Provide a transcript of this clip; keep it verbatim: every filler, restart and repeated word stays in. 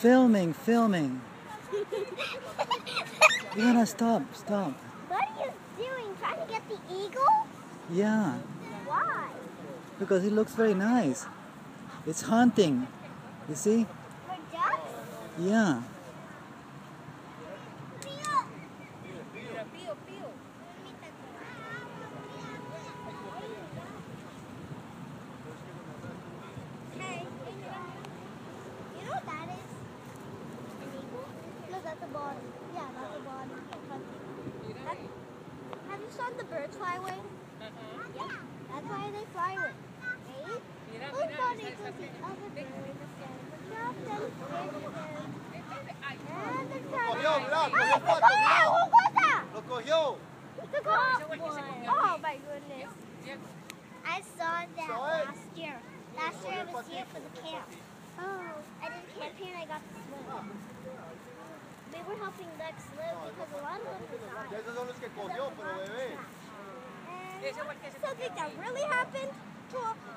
Filming, filming. You gotta stop, stop. What are you doing? Trying to get the eagle? Yeah, Why? because it looks very nice. It's hunting. You see? For ducks? Yeah. Hey, you know what that is? An eagle? No, that's a body. Yeah, that's a body. That, have you saw the birds fly away? Yeah, that's why they fly away. Hey? Who thought it was the other bird? And they're trying to... Who was that? Lo cogió. The cop one. Oh my goodness. I saw that last year. Last year I was here for the camp. Oh. I did camp here and I got to swim. We were helping ducks live because a lot of them died. Esos son los que cogió, pero bebé. And something that really happened to